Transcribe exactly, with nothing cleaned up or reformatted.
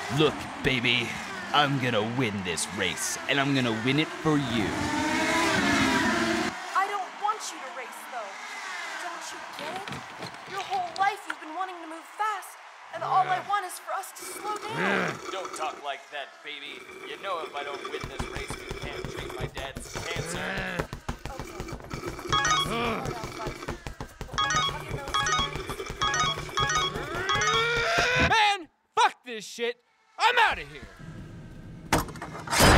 Look, baby, I'm gonna win this race, and I'm gonna win it for you. I don't want you to race, though. Don't you get it? Your whole life you've been wanting to move fast, and all I want is for us to slow down. Don't talk like that, baby. You know if I don't win this race, you can't treat my dad's cancer. Man, fuck this shit. I'm out of here.